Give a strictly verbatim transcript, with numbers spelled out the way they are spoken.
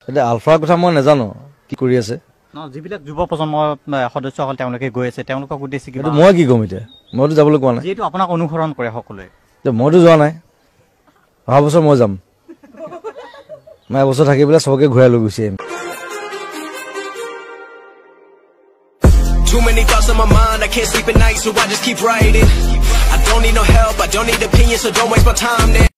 এটা আলফাৰ কথা মই নাজানো কি কৰি আছে ন যিবিলাক যুৱ প্ৰজন্মৰ সদস্যসকল তেওঁলোকে গৈ আছে তেওঁলোকক উদ্দেশ্যি কিবা মই কি ক'ম এতিয়া মইতো যাবলৈ কোৱা নাই যেহেতু আপোনাক অনুসৰণ কৰে সকলোৱে মইতো যোৱা নাই অহা বছৰ মই যাম মই এবছৰ থাকি পেলাই চবকে ঘূৰাই লৈ গুচি আহিম Too many thoughts on my mind, I can't sleep at night, so I just keep writing. I don't need no help, I don't need opinions, so don't waste my time there.